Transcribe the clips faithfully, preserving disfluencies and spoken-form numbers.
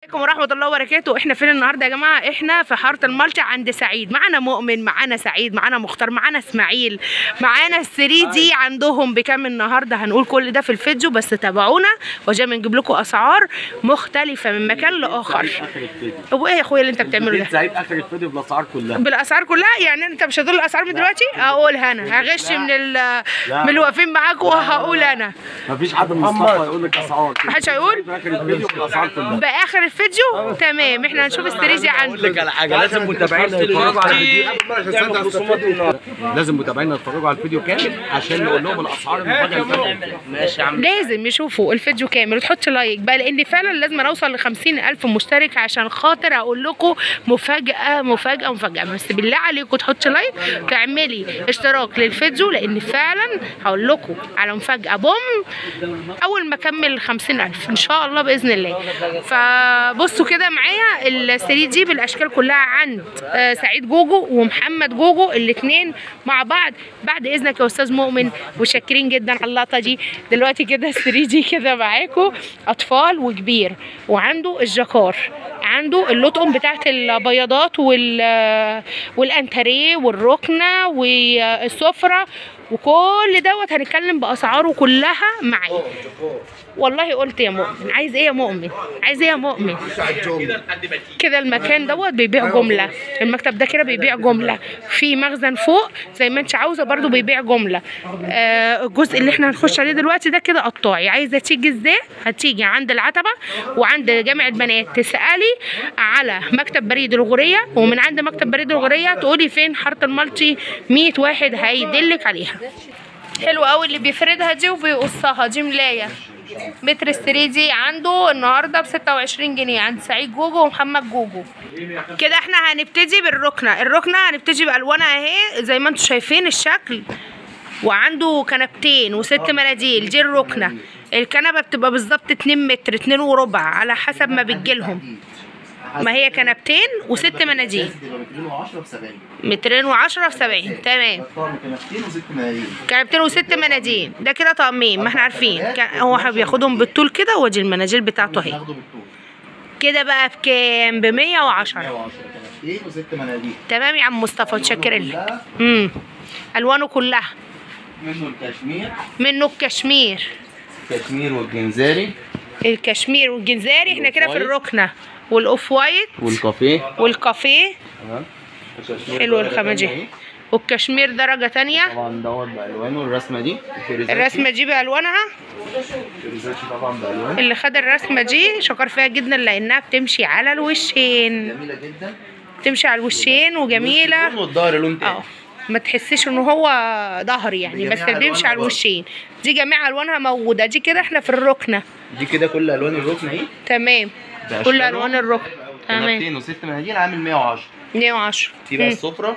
عليكم ورحمة الله وبركاته. احنا فين النهارده يا جماعة؟ احنا في حارة المالتي عند سعيد. معانا مؤمن، معانا سعيد، معانا مختار، معانا اسماعيل، معانا الثري دي. عندهم بكام النهارده؟ هنقول كل ده في الفيديو، بس تابعونا وجاي بنجيب لكم اسعار مختلفة من مكان لاخر. هو ايه يا اخويا اللي انت بتعمله ده؟ سعيد اخر الفيديو بالاسعار كلها. بالاسعار كلها؟ يعني انت مش هتقول الاسعار من دلوقتي؟ اقولها انا، هغش من ال من اللي واقفين معاكم وهقول انا. مفيش حد من الصفحة يقول لك اسعار. محدش هيقول؟ اخر الفيديو بالاسعار كلها. باخر الفيديو؟ تمام. احنا هنشوف الثري دي عنده. اقول لك على حاجه، لازم متابعينا يتفرجوا على الفيديو. لازم متابعينا يتفرجوا على الفيديو كامل عشان نقول لهم الاسعار المفاجاه. ماشي يا عم. لازم يشوفوا الفيديو كامل وتحط لايك بقى، لان فعلا لازم اوصل ل خمسين ألف مشترك عشان خاطر اقول لكم مفاجاه مفاجاه مفاجاه. بس بالله عليكم تحط لايك، تعملي اشتراك للفيديو، لان فعلا هقول لكم على مفاجاه بوم اول ما اكمل خمسين ألف ان شاء الله باذن الله. فبصوا كده معايا الثري دي بالاشكال كلها عند سعيد جوجو ومحمد جوجو الاثنين مع بعض. بعد اذنك يا استاذ مؤمن، وشاكرين جدا على اللقطه دي. دلوقتي كده الثري دي كده معاكم اطفال وكبير، وعنده الجاكار، عنده اللطقم بتاعت البياضات وال والانتريه والركنه والسفره وكل دوت هنتكلم باسعاره كلها معايا. والله قلت يا مؤمن. عايز ايه يا مؤمن؟ عايز ايه يا مؤمن؟ كده المكان دوت بيبيع جمله، المكتب ده كده بيبيع جمله، في مخزن فوق زي ما انت عاوزه برده بيبيع جمله. آه الجزء اللي احنا هنخش عليه دلوقتي ده كده قطاعي. عايزه تيجي ازاي؟ هتيجي عند العتبه وعند جامعه بنات تسالي على مكتب بريد الغوريه، ومن عند مكتب بريد الغوريه تقولي فين حاره المالتي، مية واحد هيدلك عليها. حلو قوي اللي بيفردها دي وبيقصها دي ملايه. متر الثري دي عنده النهارده ب ستة وعشرين جنيه عند سعيد جوجو ومحمد جوجو. كده احنا هنبتدي بالركنه. الركنه هنبتدي بالوانها اهي زي ما انتم شايفين الشكل، وعنده كنبتين وست مناديل. دي الركنه. الكنبه بتبقى بالظبط اتنين متر، اتنين وربع على حسب ما بتجيلهم. ما هي كنبتين وست مناديل. مترين وعشرة في سبعين. تمام. كنبتين وست مناديل. كنبتين وست مناديل. ده كده طقمين، ما احنا عارفين. هو بياخدهم بالطول كده، وادي المناديل بتاعته اهي. كده بقى بكام؟ ب مية وعشرة. كنبتين وست مناديل. تمام يا عم مصطفى، متشكرين لك. امم الوانه كلها. منه الكشمير. منه الكشمير. الكشمير والجنزاري. الكشمير والجنزاري. احنا كده في الركنه. والاوف وايت والكافيه. والكافيه تمام. حلو الخامه دي. والكشمير درجه تانية طبعا دوت بالوانه. الرسمه دي الرسمه دي بالوانها. طبعا بالوان. اللي خد الرسمه دي شكر فيها جدا لانها بتمشي على الوشين. جميله جدا. بتمشي على الوشين وجميله. والظهر لون تاني. اه ما تحسيش ان هو ظهر يعني، بس اللي بيمشي على الوشين. دي جميع الوانها موجوده. دي كده احنا في الركنه. دي كده كل الوان الركنه اهي. تمام. كل الوان الركن. تمام. كنبتين وست مناديل عامل مية وعشرة. مية وعشرة. في بقى السفره.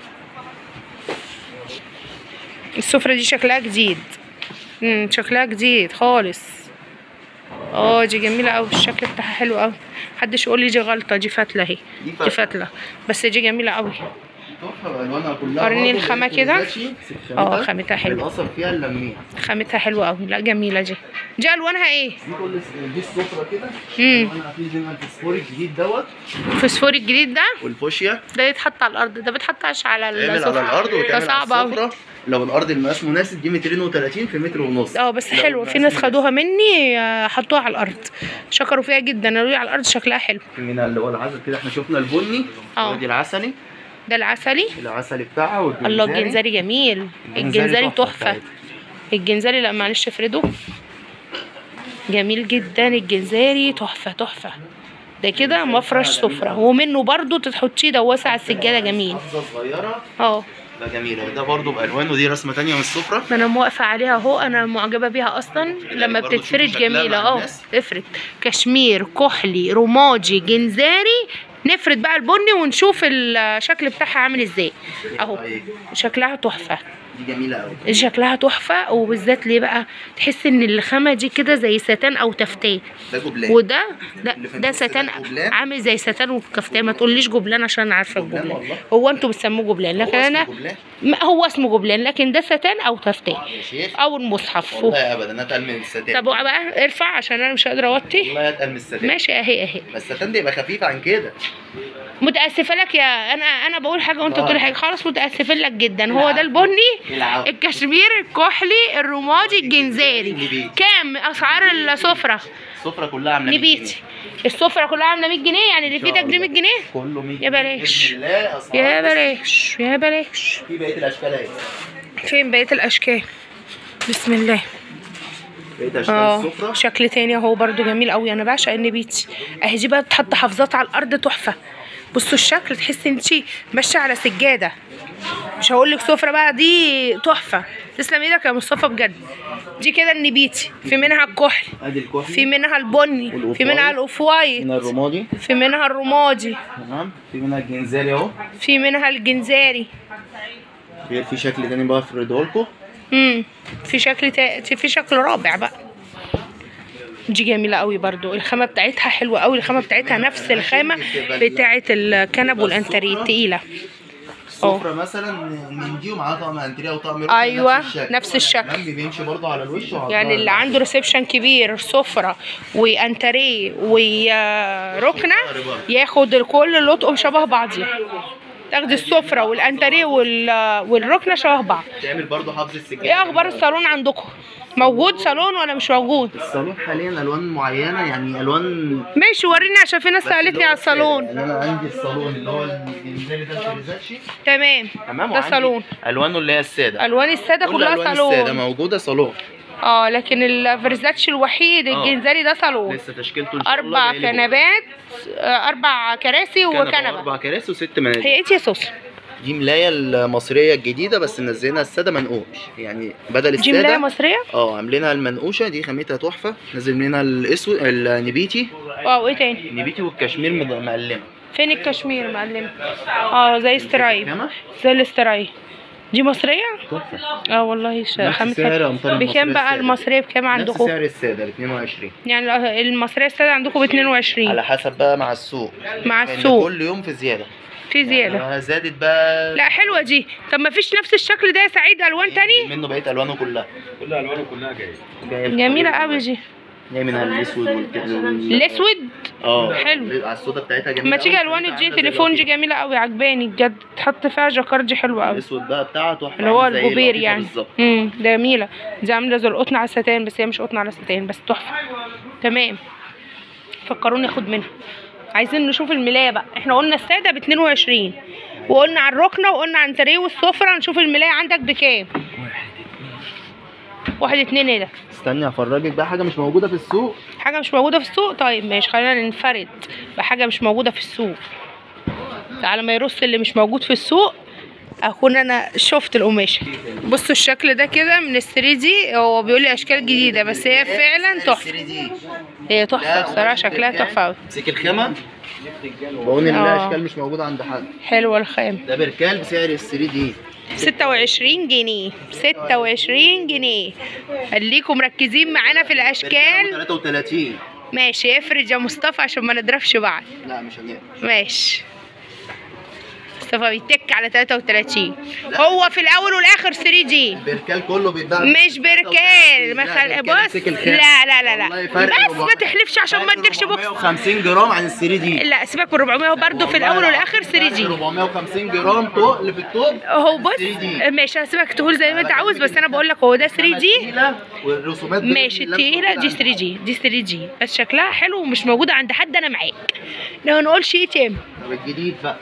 السفره دي شكلها جديد. امم شكلها جديد خالص. اه دي جميله قوي، الشكل بتاعها حلو قوي. محدش يقول لي دي غلطه، دي فتله اهي. دي فتله بس دي جميله قوي. الوانها كلها. وريني الخامه كده. اه خامتها حلوه. الاثر فيها اللميع. خامتها حلوه قوي. لا جميله دي. دي الوانها ايه؟ دي كل دي السفره كده. امم الوانها في زي ما الفسفوري الجديد دوت. الفسفوري الجديد ده والفوشيا ده يتحط على الارض، ده بيتحطش على السفره. على الارض وتعمل صعب قوي. لو الارض المقاس مناسب دي مترين وتلاتين في متر ونص. اه بس حلوه. في ناس خدوها مني حطوها على الارض شكروا فيها جدا، قالوا لي على الارض شكلها حلو. هنا اللي هو العسل كده. احنا شفنا البني. اه ودي العسلي. ده العسلي. العسلي بتاعها والجنزاري. الله الجنزاري جميل. الجنزاري تحفه. الجنزاري لا معلش افرده. جميل جدا الجنزاري، تحفه تحفه. ده كده مفرش سفره، ومنه برضو تحطيه دواسه على السجاده. جميل. صغيره. اه ده جميل. ده برضو بالوان، ودي رسمه ثانيه من السفره. ما انا موقفه عليها اهو، انا معجبه بيها اصلا لما بتتفرد. جميله. اه افرد كشمير، كحلي، رمادي، جنزاري. نفرد بقى البني ونشوف الشكل بتاعها عامل ازاي. اهو شكلها تحفه. دي جميله قوي. دي شكلها تحفه، وبالذات ليه بقى؟ تحس ان الخامه دي كده زي ستان او تفتان. ده جبلان. وده ده ده ستان عامل زي ستان وكفتان. ما تقوليش جبلان عشان عارفه الجبلان. هو انتوا بتسموه جبلان لكن انا جبلان. هو اسمه جبلان، لكن ده ستان او تفتان او المصحف. والله ابدا اتقل من الستان. طب بقى ارفع عشان انا مش قادره اوطي. والله اتقل من الستان. ماشي اهي اهي. بس الستان دي يبقى خفيف عن كده. متاسفه لك يا انا انا بقول حاجه وانت بتقول حاجه. خلاص متاسفه لك جدا. هو ده البني، الكشمير، الكحلي، الرمادي، الجنزاري. كام اسعار السفره؟ السفره كلها عامله مية نبيتي السفره كلها عامله مية جنيه، يعني اللي في ايدك دي مية جنيه كله مية. يا بلاش يا بلاش يا بلاش. في بقيه الاشكال اهي. فين بقيه الاشكال؟ بسم الله. بقيه اشكال اه السفره شكل تاني اهو برده جميل قوي. انا بعشق النبيتي اهي. دي بقى بتحط حافظات على الارض تحفه. بصوا الشكل، تحسي انت ماشيه على سجاده. مش هقول لك سفره بقى، دي تحفه. تسلم ايدك يا مصطفى بجد. دي كده النبيتي، في منها الكحل، ادي الكحل، في منها البني، في منها الاوف وايت، منها الرمادي، في منها الرمادي، تمام، في منها الجنزاري اهو، في منها الجنزاري. غير في شكل تاني بقى افردهولكوا. امم في شكل تا... في شكل رابع بقى. دي جميله قوي برضو. الخامه بتاعتها حلوه قوي. الخامه بتاعتها نفس الخامه بتاعه الكنب والانتريه التقيله. السفره مثلا من دي ومعاها طقم انتريه وطقم ركن. ايوه نفس الشكل. الشكل بيمشي برضو على الوش وعلى يعني اللي عنده ريسبشن كبير، سفره وانتريه وركنه، ياخد الكل اللي اطقم شبه بعضيها. تاخدي السفره والانتريه والركنه شبه بعض. تعمل برضو حافظ السجاد. ايه اخبار الصالون عندكم؟ موجود صالون ولا مش موجود؟ الصالون حاليا الوان معينه، يعني الوان. ماشي وريني عشان في ناس سالتني على الصالون. يعني انا عندي الصالون اللي هو الجنزاري ده الفريزاتشي. تمام تمام. ده صالون. الوانه اللي هي الساده. الوان الساده كلها ألوان صالون. الساده موجوده صالون. اه لكن الفريزاتشي الوحيد الجنزاري ده صالون. لسه تشكيلته ان شاء الله. اربع كنبات، اربع كراسي وكنبه. اربع كراسي وست مناديل. هي ايه يا صوص؟ دي ملايه المصريه الجديده بس منزلينها الساده منقوش، يعني بدل الساده. دي ملايه مصريه؟ اه عاملينها المنقوشه. دي خامتها تحفه. نازل منها الاسود النبيتي. اه وايه تاني؟ النبيتي والكشمير مقلمه. فين الكشمير مقلمه؟ اه زي استرايب، زي الاسترايب. دي مصريه؟ تحفه. اه والله خامتها بكام بقى المصريه؟ بكام عندكم؟ نفس سعر الساده ب اتنين وعشرين. يعني المصريه الساده عندكم ب اتنين وعشرين على حسب بقى مع السوق. مع السوق كل يوم في زياده. في زياده يعني زادت بقى. لا حلوه دي. طب ما فيش نفس الشكل ده يا سعيد الوان تاني؟ منه بقيت الوانه كلها. كل الوانه كلها جايه. جميله قوي دي. جاي منها الاسود والكده. الاسود؟ اه حلو. على السودا بتاعتها جميله. ما تيجي الوان الجي تليفون دي جميله قوي، عجباني بجد. تحط فيها جاكار دي حلوه قوي. الاسود بقى بتاعها تحفه، اللي هو الجوبير يعني. امم جميله. دي عامله زي القطن على الستان، بس هي مش قطن على الستان، بس تحفه. تمام. فكروني اخد منها. عايزين نشوف الملايه بقى. احنا قلنا الساده ب اتنين وعشرين، وقلنا على الركنه، وقلنا عن الانتريه والسفره. نشوف الملايه عندك بكام. واحد اتنين. ايه ده؟ استني افرجك بقى حاجه مش موجوده في السوق. حاجه مش موجوده في السوق؟ طيب ماشي، خلينا ننفرد بحاجه مش موجوده في السوق. على ما يرص اللي مش موجود في السوق اكون انا شفت القماشه. بصوا الشكل ده كده من الثري دي. هو بيقول لي اشكال جديده بس هي فعلا تحفه. هي تحفه بصراحه، شكلها تحفه قوي. امسك الخامه. بقول ان لها اشكال مش موجوده عند حد. حلوه الخام. ده بركال بسعر الثري دي ستة وعشرين جنيه. ستة وعشرين جنيه. خليكم مركزين معانا في الاشكال. تلاتة وتلاتين. ماشي. افرج يا مصطفى عشان ما نضربش بعض. لا مش هنقدر. ماشي. مصطفى بيتك على تلاتة وتلاتين. هو في الاول والاخر ثري دي. البركال كله بيتباع مش بركال. ما خل... بص لا لا لا لا بس ما تحلفش عشان ما اديكش بوكس. اربعمية وخمسين جرام عن الثري دي. لا سيبك من اربعمية. برضه في الاول والاخر ثري دي. اربعمية وخمسين جرام تقل في الطوب. هو بص ماشي هسيبك تقول زي ما انت عاوز، بس انا بقول لك هو ده ثري دي. والرسومات ماشي التقيله دي ثري دي. دي ثري دي بس شكلها حلو ومش موجوده عند حد. انا معاك. لو نقولش ايه تاني. طب الجديد بقى.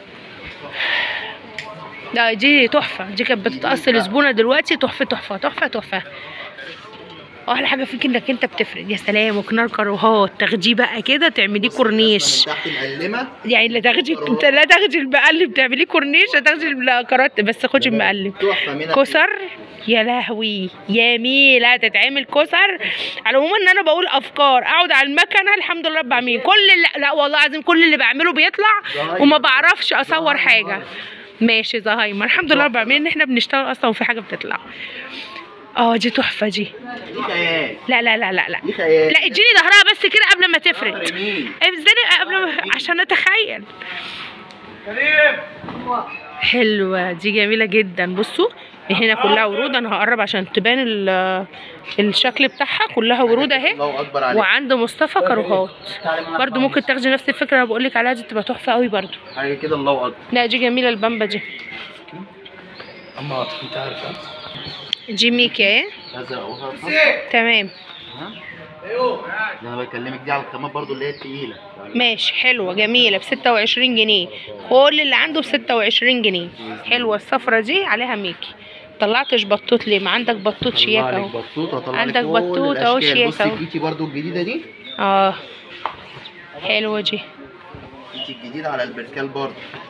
لا دي تحفه. دي كانت بتتقص لزبونه دلوقتي. تحفه تحفه تحفه تحفه. احلى حاجه فيك انك انت بتفرد. يا سلام. وكنار كروهات تاخديه بقى كده تعمليه كورنيش. تحت مقلمه. يعني لا تاخدي لا تاخدي المقلب تعمليه كورنيش، لا تاخدي الكرات بس خدي المقلب. كسر. يا لهوي جميله. تتعمل كسر. على العموم ان انا بقول افكار اقعد على المكنه الحمد لله بعمل كل اللي لا والله العظيم كل اللي بعمله بيطلع وما بعرفش اصور حاجه. ماشي زهايمر. الحمد لله رب العالمين ان احنا بنشتغل اصلا وفي حاجه بتطلع. اه دي تحفه دي. دي خيال. لا لا لا لا لا دي خيال. لا اديني ظهرها بس كده قبل ما تفرد. ظهر مين؟ افزني قبل ما عشان اتخيل. حلوه دي جميله جدا. بصوا هنا كلها ورود، انا هقرب عشان تبان الشكل بتاعها، كلها ورود اهي. الله اكبر عليك. وعند مصطفى كاروهات برضو ممكن تاخدي نفس الفكره اللي بقول لك عليها دي، تبقى تحفه قوي برضو. حاجه كده الله اكبر. لا دي جميله البامبا دي. اما انت عارفه دي ميكي اهي. تمام. انا بكلمك دي على الخامات برضو اللي هي التقيله. ماشي حلوه جميله ب ستة وعشرين جنيه. كل اللي عنده ب ستة وعشرين جنيه. حلوه الصفرة دي عليها ميكي. طلعتش بطوط ليه؟ ما عندك بطوط شياكه اهو. عندك بطوط اهو شياكه اهو. بصي الكيتي برضو الجديده دي. اه حلوه دي. الكيتي الجديده على البركال برضو.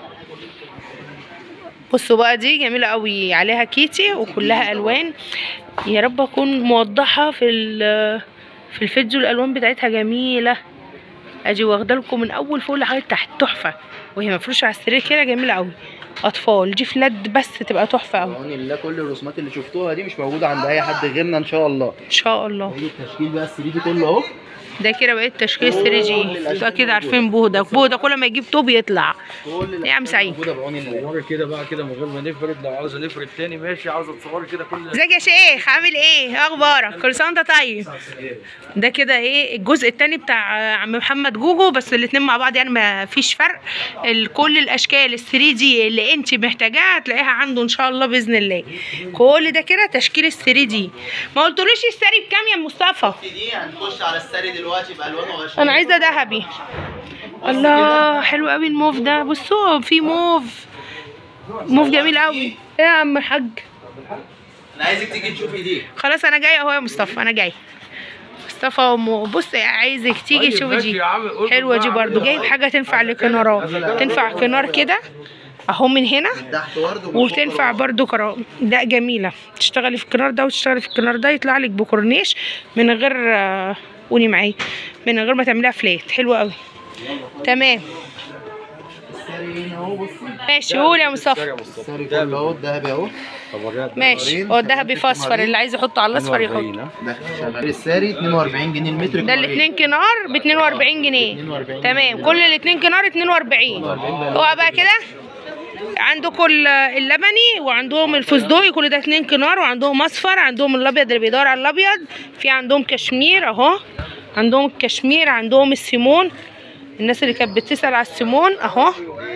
بصوا بقى دي جميله قوي عليها كيتي وكلها الوان. يا رب اكون موضحه في في الفيديو. الالوان بتاعتها جميله. اجي واخده لكم من اول فوق لحد تحت تحفه، وهي مفروشه على السرير كده جميله قوي. اطفال دي فلات بس تبقى تحفه قوي. بعون الله كل الرسومات اللي شفتوها دي مش موجوده عند اي حد غيرنا ان شاء الله. ان شاء الله. التشكيل بقى الثري دي كله اهو. ده كده بقيت تشكيل ثري جي. انتوا اكيد عارفين بوهده. بوهده كل ما يجيب توب يطلع. ايه يا عم سعيد؟ صوري كده بقى كده من غير ما نفرد. لو عاوزه نفرد تاني ماشي، عاوزه تصوري كده كل. ازيك يا شيخ عامل ايه؟ ايه اخبارك؟ كل سنه وانت طيب. ده كده ايه الجزء الثاني بتاع عم محمد جوجو، بس الاثنين مع بعض يعني ما فيش فرق. كل الاشكال الثري دي اللي انت محتاجاها هتلاقيها عنده ان شاء الله باذن الله. كل ده كده تشكيل الثري دي. ما قلتوليش الساري بكام يا مصطفى؟ دي هنخش على الساري دلوقتي بالوانه. انا عايزه ذهبي. الله حلو قوي الموف ده. بصوا في موف موف جميل قوي. ايه يا عم الحاج؟ انا عايزك تيجي تشوفي دي. خلاص انا جايه اهو يا مصطفى. انا جاي مصطفى ومو. بص عايزك تيجي تشوفي دي حلوه دي برضو. جايب حاجه تنفع للكنارات. تنفع كنار كده اهو من هنا، وتنفع برضو كرا. لا جميله. تشتغلي في الكنار ده وتشتغلي في الكنار ده يطلع لك بكورنيش من غير قولي معايا من غير ما تعمليها فلات. حلوه قوي. تمام ماشي. قول يا مصطفى. الساري كله اهو الذهبي اهو. ماشي. هو الذهبي في اصفر، اللي عايز يحطه على الاصفر يحط. ده شغال الساري اتنين واربعين جنيه المتر. ده الاثنين كنار ب اتنين واربعين جنيه. تمام. كل الاثنين كنار اتنين واربعين. هو بقى كده عندكم اللبني وعندهم الفستقي، كل ده اتنين كنار، وعندهم اصفر، عندهم الابيض اللي بيدور على الابيض، في عندهم كشمير اهو، عندهم الكشمير، عندهم السيمون. الناس اللي كانت بتسأل على السيمون اهو.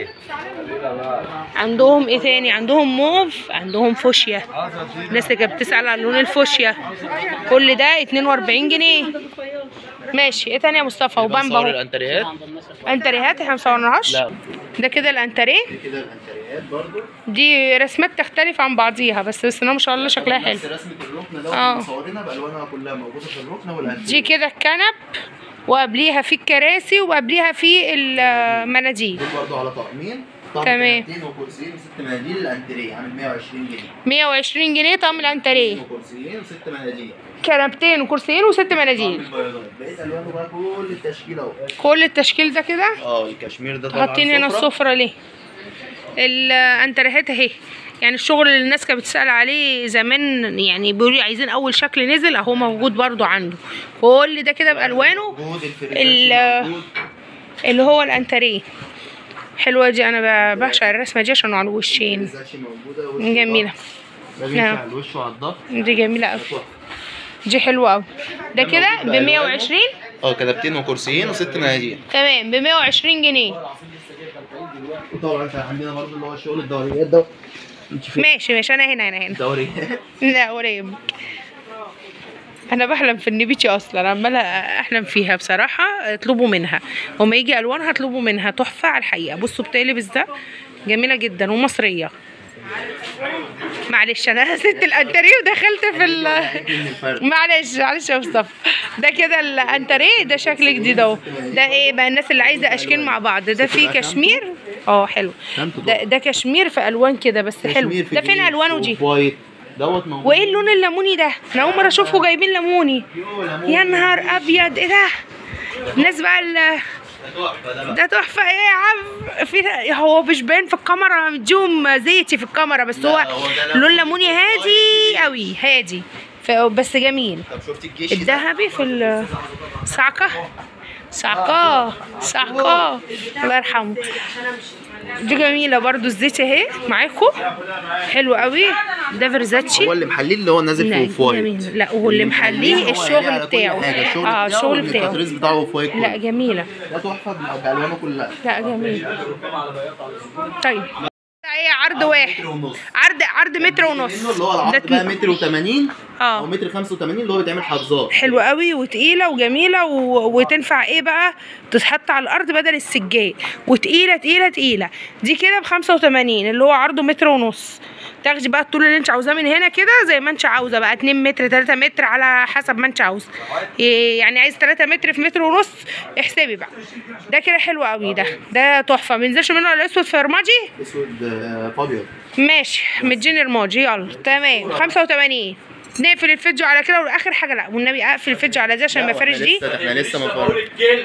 عندهم ايه تاني؟ عندهم موف، عندهم فوشيا. الناس اللي كانت بتسأل على لون الفوشيا. كل ده اتنين واربعين جنيه. ماشي. ايه تاني يا مصطفى؟ وبامبا اهو. الانتريهات. انتريهات احنا مصورناهاش؟ لا. ده كده الانتريه. كده الانتريهات برضو. دي رسمات تختلف عن بعضيها بس بس ما شاء الله شكلها حلو. نفس رسمه الركنه ده اه مصورينها بالوانها كلها موجوده في الركنه والانتريه. دي كده الكنب، وقبليها في الكراسي، وقبليها في المناديل. دول برضو على طقمين. تمام. كنبتين وكرسيين وست مناديل. الانتريه عامل مية وعشرين جنيه. مية وعشرين جنيه طقم الانتريه. وكرسيين وست مناديل. كنبتين وكرسيين وست مناديل. بقيت الوانه بقى كل التشكيل اهو. كل التشكيل ده كده. اه الكشمير ده طبعا. حاطين هنا السفره ليه؟ الانتريهات اهي. يعني الشغل اللي الناس كانت بتسأل عليه زمان، يعني بيقولوا عايزين اول شكل نزل اهو موجود برضو عنده. كل ده كده بالوانه. اللي هو الانتريه. حلوه دي. انا بعشق الرسمه دي عشان على الوشين جميله. ده الوش وعلى الظهر. دي جميله قوي. دي حلوه قوي. ده كده ب مية وعشرين. اه كنبتين وكرسيين وست مناديل. تمام ب مية وعشرين جنيه. وطبعا عندنا برضه اللي هو الشغل الدوريات ده. ماشي ماشي. انا هنا انا هنا دوريات. لا قريب. انا بحلم في النبيتي اصلا، عماله احلم فيها بصراحه. اطلبوا منها وما يجي الوانها اطلبوا منها تحفه على الحقيقه. بصوا بتقلبس ده جميله جدا ومصريه. معلش انا نسيت الانتريه ودخلت في ال معلش معلش يا مصطفى. ده كده الانتريه. ده شكل جديد اهو. ده ايه بقى الناس اللي عايزه اشكال مع بعض. ده فيه كشمير اه حلو. ده ده كشمير في الوان كده بس حلو. ده فين الوانه دي؟ دوت موجود. وايه اللون الليموني ده؟ انا اول مره اشوفه جايبين ليموني. يا نهار ابيض ايه ده؟ الناس بقى ده تحفه ايه يا عم؟ في هو مش باين في الكاميرا، مديهم زيتي في الكاميرا، بس هو لون ليموني هادي قوي، هادي بس جميل. طب شفتي الجيش الذهبي في الصعقه، صعقه صعقه الله يرحمه. دي جميله برضو، الزيت اهي معاكم حلو قوي. ده فرزاتشي هو اللي محليه، اللي هو نازل في اوف وايت. لا هو اللي محليه الشغل بتاعه. اه الشغل بتاعه التطريز بتاعه اوف وايت. لا جميله، ده تحفه بالوانه كلها. لا جميله. طيب ايه عرض واحد، عرض عرض متر ونص، اللي هو العرض بقى متر وتمانين اه او متر خمسة وتمانين اللي هو بيتعمل حظاظ. حلو قوي وتقيله وجميله و... وتنفع ايه بقى تتحط على الارض بدل السجاد، وتقيله تقيله تقيله. دي كده ب خمسة وتمانين اللي هو عرضه متر ونص. تاخدي بقى الطول اللي انت عاوزاه من هنا كده زي ما انت عاوزه بقى، اتنين متر تلاتة متر على حسب ما انت عاوزه. يعني عايز تلاتة متر في متر ونص احسبي بقى. ده كده حلو قوي، ده ده تحفه. ما ينزلش منه الا اسود في رمادي، اسود فابيض. ماشي مديني رمادي يلا تمام. خمسة وتمانين. نقفل الفيديو على كده، واخر حاجه لا والنبي اقفل الفيديو على دي عشان ما فارش دي. احنا لسه ما فرش.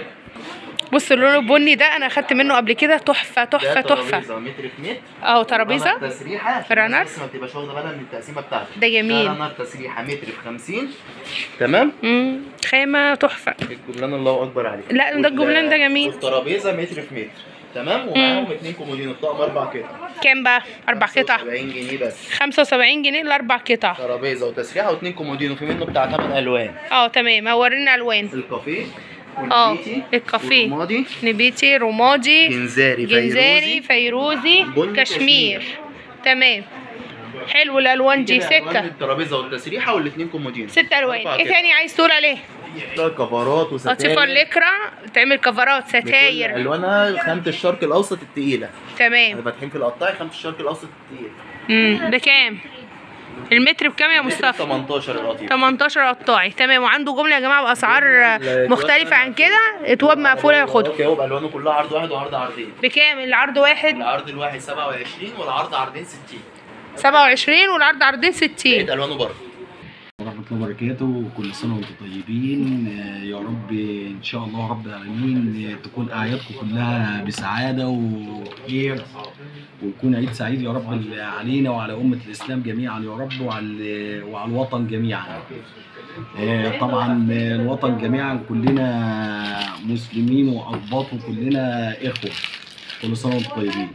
بص اللون البني ده انا اخدت منه قبل كده، تحفه تحفه تحفه. متر في متر اه ترابيزه تسريحه رنر، بس ما بتبقاش واخده بالها من التقسيمه بتاعته. ده جميل. رنر تسريحه متر في خمسين تمام. امم خامه تحفه. الجبلان الله اكبر عليه. لا ده الجبلان ده جميل. والترابيزه متر في متر تمام، ومعاهم اتنين كومودين الطقم اربع قطع. كام بقى؟ اربع قطع خمسة وسبعين جنيه بس. خمسة وسبعين جنيه الاربع قطع. ترابيزه وتسريحه واتنين كومودين، وفي منه بتاع تمن الوان. اه تمام. ورينا الوان. الكافيه اه الكافيه رمادي نبيتي رمادي جنزاري جنزاري فيروزي كشمير. تمام حلو الالوان دي. ستة. الترابيزه والتسريحه والاثنين كومودين. ست الوان. ايه تاني عايز تقول عليه؟ كفرات وستاير. قطيفه الليكرا تعمل كفرات ستاير. الوانها خامه الشرق الاوسط التقيله. تمام. فاتحين في القطاعي خامه الشرق الاوسط التقيله. امم بكام؟ المتر بكام يا مصطفى؟ تمنتاشر القطيع. تمنتاشر قطاعي تمام. وعنده جمله يا جماعه باسعار مختلفه عن كده. اتواب مقفوله ياخدها. هو بالوانه كلها عرض واحد وعرض عرضين. بكام العرض واحد؟ العرض الواحد سبعة وعشرين والعرض عرضين ستين. سبعة وعشرين والعرض عرضين ستين. الوانه برضه. ورحمة الله وبركاته. كل سنة وانتم طيبين. يا رب إن شاء الله رب العالمين تكون أعيادكم كلها بسعادة وخير، ويكون عيد سعيد يا رب علينا وعلى أمة الإسلام جميعا يا رب، وعلى وعلى الوطن جميعا. طبعا الوطن جميعا كلنا مسلمين وأقباط وكلنا إخوة. كل سنة وانتم طيبين.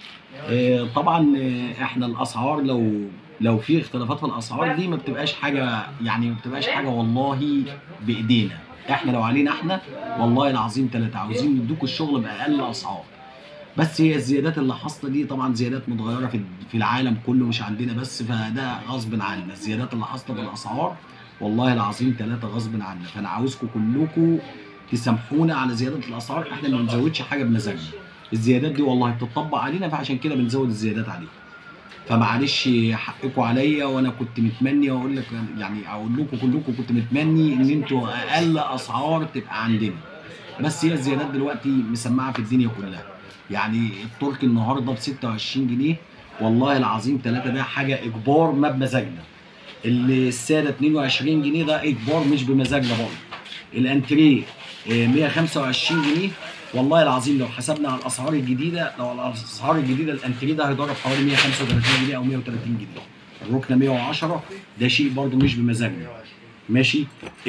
طبعا احنا الأسعار لو لو في اختلافات في الاسعار دي ما بتبقاش حاجه، يعني ما بتبقاش حاجه والله بايدينا. احنا لو علينا احنا والله العظيم ثلاثه عاوزين ندوكوا الشغل باقل اسعار، بس هي الزيادات اللي حاصله دي طبعا زيادات متغيره في في العالم كله مش عندنا بس، فده غصب عنا. الزيادات اللي حاصله في الاسعار والله العظيم ثلاثه غصب عنا. فانا عاوزكم كلكم تسامحونا على زيادات الاسعار. احنا ما بنزودش حاجه بمزاجنا، الزيادات دي والله بتطبق علينا، فعشان كده بنزود الزيادات عليكم. فمعلش حقكم عليا، وانا كنت متمني واقول لك يعني اقول لكم كلكم كنت متمني ان انتوا اقل اسعار تبقى عندنا، بس هي الزيادات دلوقتي مسمعه في الدنيا كلها. يعني التركي النهارده ب ستة وعشرين جنيه والله العظيم ثلاثه، ده حاجه اجبار ما بمزاجنا. الساده اتنين وعشرين جنيه ده اجبار مش بمزاجنا برضه. الانتريه مية وخمسة وعشرين جنيه والله العظيم لو حسبنا على الاسعار الجديده، لو على الاسعار الجديده الانتريه ده هيضرب حوالي مية وخمسة وتلاتين جنيه او مية وتلاتين جنيه. الركنه مية وعشرة، ده شيء برضه مش بمزاجنا. ماشي.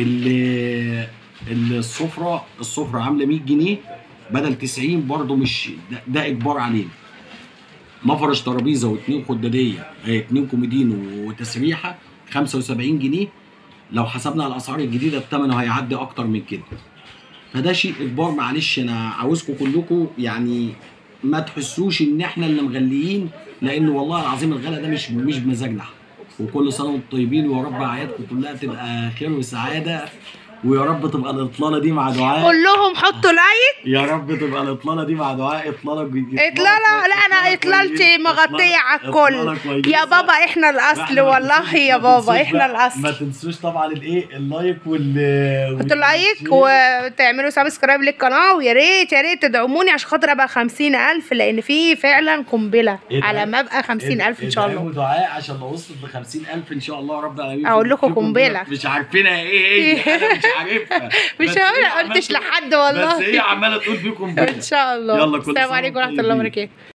السفره السفره عامله مية جنيه بدل تسعين برضه، مش ده, ده اجبار علينا. مفرش ترابيزه واثنين خداديه اثنين كوميدين وتسريحه خمسة وسبعين جنيه، لو حسبنا على الاسعار الجديده الثمن هيعدي اكتر من كده. فده شيء اجبار. معلش انا عاوزكم كلكم يعني ما تحسوش ان احنا اللي مغليين، لان والله العظيم الغلا ده مش مش بمزاجنا. وكل سنه وانتم طيبين، ويا رب اعيادكم كلها تبقى خير وسعاده، ويا رب تبقى الاطلاله دي مع دعاء. قول لهم حطوا لايك. يا رب تبقى الاطلاله دي مع دعاء. اطلاله اطلاله. لا انا اطلالتي مغطيه على الكل يا بابا. احنا الاصل والله يا بابا، احنا الاصل. ما تنسوش طبعا الايه اللايك وال حطوا لايك وتعملوا سبسكرايب للقناه، ويا ريت يا ريت تدعموني عشان خاطر ابقى خمسين ألف، لان في فعلا قنبله على ما ابقى خمسين ألف ان شاء الله. ادعموا دعاء عشان لو وصلت ل خمسين ألف ان شاء الله رب العالمين اقول لكم قنبله مش عارفينها ايه هي. انا مش عارفها مش بس هقول هي قلتش عمالة- لحد والله. بس هي عماله تقول فيكم ان شاء الله. يلا كل السلام سنة عليكم ورحمه وانتم الله طيبين. وبركاته.